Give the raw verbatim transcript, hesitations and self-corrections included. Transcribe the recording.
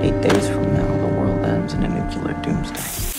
Eight days from now, the world ends in a nuclear doomsday.